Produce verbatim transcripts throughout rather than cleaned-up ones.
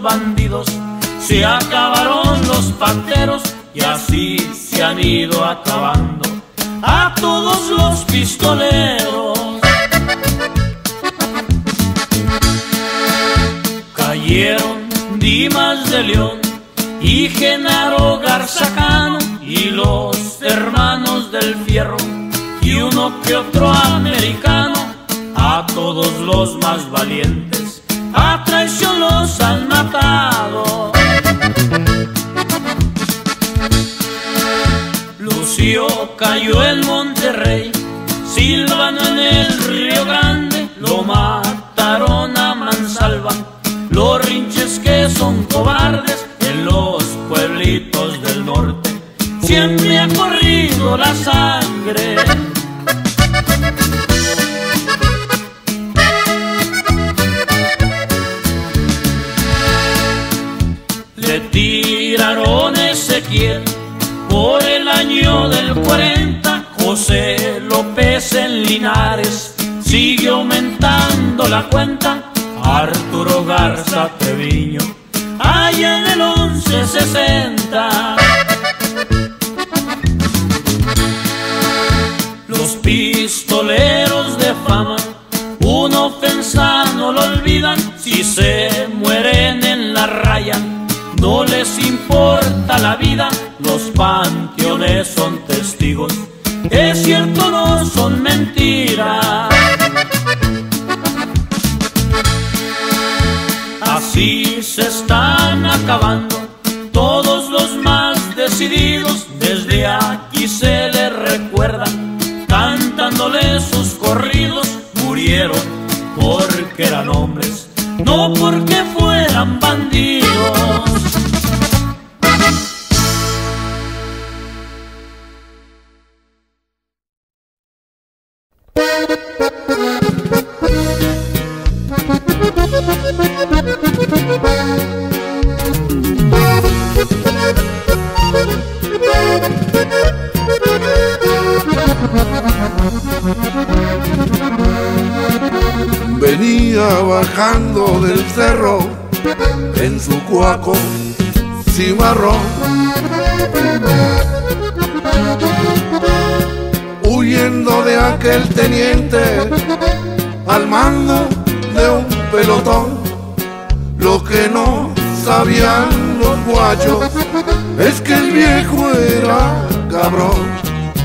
bandidos, se acabaron los panteros y así se han ido acabando a todos los pistoleros. Cayeron Dimas de León y Genaro Garzacano y los hermanos del Fierro y uno que otro americano. A todos los más valientes a traición los han matado. Lucio cayó en Monterrey, Silvano en el Río Grande, lo mataron a mansalva los rinches que son cobardes. En los pueblitos del norte siempre ha corrido la sangre. Le tiraron Ezequiel por el año del cuarenta, José López en Linares siguió aumentando la cuenta, Arturo Garza Treviño allá en el once sesenta. Los pistoleros de fama una ofensa no lo olvidan, si se mueren en la raya no les importa la vida. Los panteones son testigos, es cierto, no son mentiras. Así se están acabando todos los más decididos. Desde aquí se les recuerda cantándole sus corridos. Murieron porque eran hombres, no porque fueran bandidos. Venía bajando del cerro en su cuaco cimarrón, huyendo de aquel teniente al mando de un pelotón. Lo que no sabían los guachos es que el viejo era cabrón.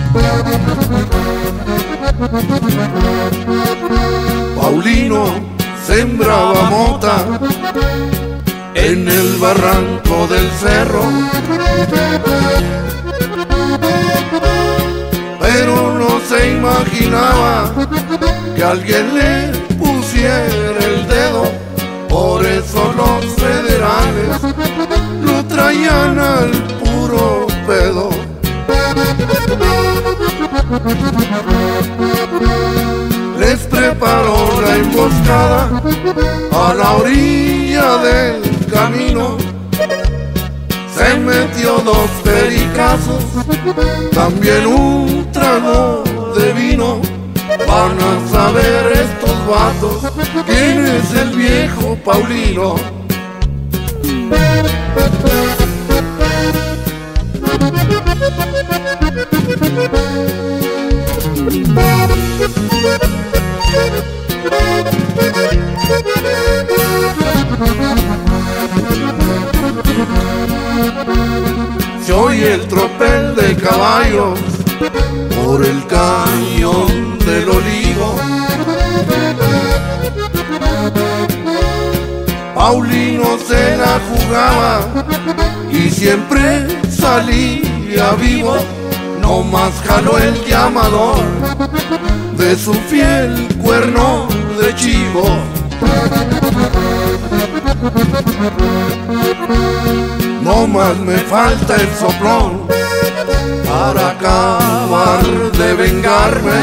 Paulino sembraba mota en el barranco del cerro, pero no se imaginaba que alguien le pusiera el dedo. Por eso los federales lo traían al puro pedo. Les preparó la emboscada a la orilla del camino. Se metió dos pericazos, también un trago de vino. Van a saber estos vatos quién es el viejo Paulino. Se oye el tropel de caballos por el cañón del Olivo. Paulino se la jugaba y siempre salía vivo. No más jaló el llamador de su fiel cuerno de chivo. No más me falta el soplón para acabar de vengarme.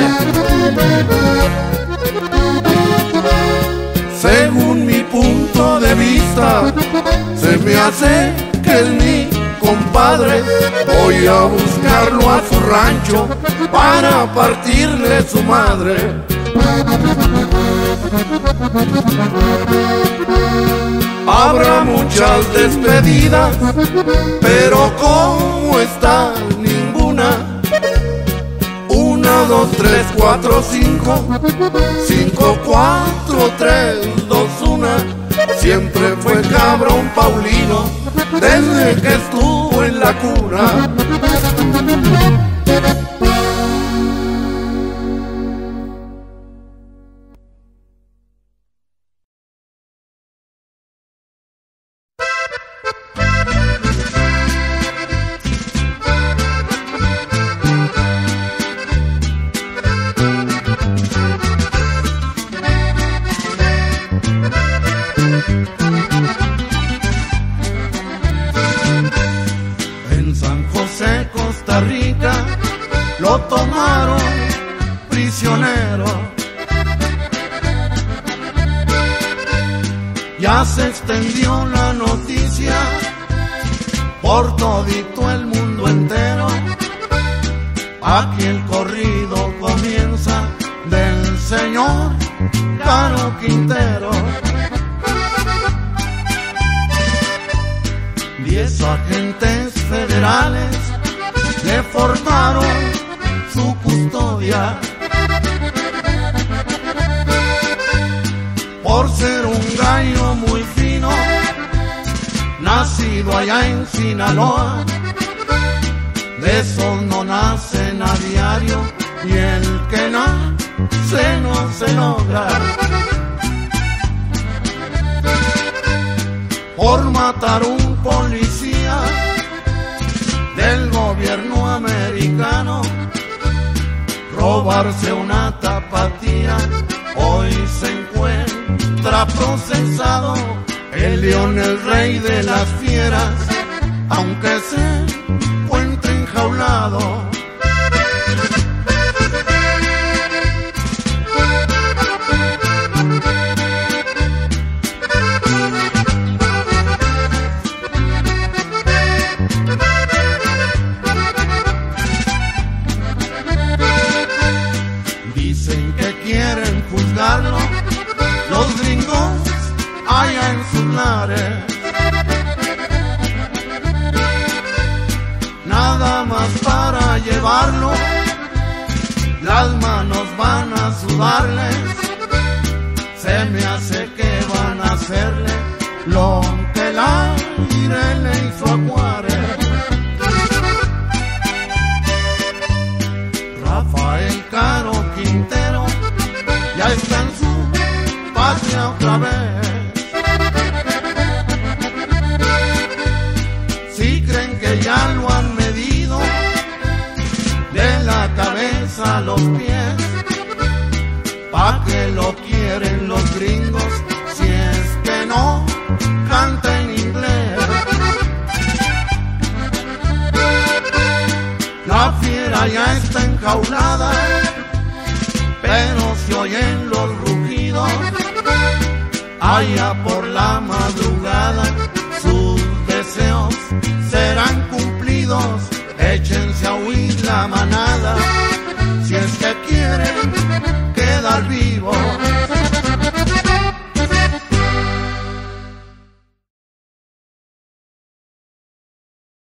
Según mi punto de vista, se me hace que es mi compadre. Voy a buscarlo a su rancho para partirle su madre. Habrá mucha muchas despedidas, pero ¿cómo está ninguna? Una, dos, tres, cuatro, cinco, cinco, cuatro, tres, dos, una. Siempre fue cabrón Paulino desde que estuvo en la cuna. En San José, Costa Rica, lo tomaron prisionero. Ya se extendió la noticia por todito el mundo entero. Aquí el corrido comienza del señor Caro Quintero. Diez agentes federales le formaron su custodia por ser un gallo muy fino, nacido allá en Sinaloa. De esos no nacen a diario y el que nace no se logra. Por matar un policía del gobierno americano, robarse una tapatía, hoy se encuentra procesado. El león, el rey de las fieras, aunque se encuentre enjaulado. Dicen que quieren juzgarlo los gringos allá en sus lares. Nada más para llevarlo, las manos van a sudarles. Se me hace que van a hacerle lo que el aire le hizo a Juárez. Rafael Caro Quintero ya está en su patria otra vez. Si creen que ya lo han medido de la cabeza a los pies, ¿pa' qué lo quieren los gringos si es que no canta en inglés? La fiera ya está enjaulada, pero se oyen los rugidos. Allá por la madrugada sus deseos serán cumplidos. Échense a huir la manada si es que quieren quedar vivos.